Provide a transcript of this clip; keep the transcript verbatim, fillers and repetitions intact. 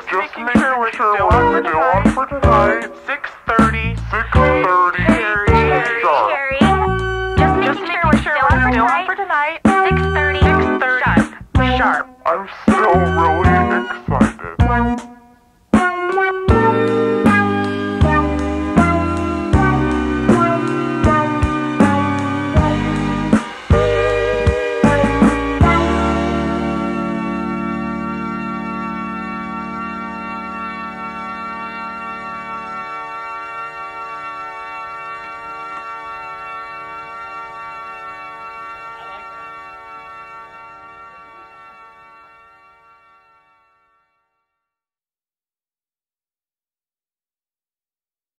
Just making sure we're still on for tonight. six thirty. six thirty. Carrie. Sharp. Carrie. Just making sure we're still on for tonight. six thirty. six thirty. Sharp. Sharp. I'm still really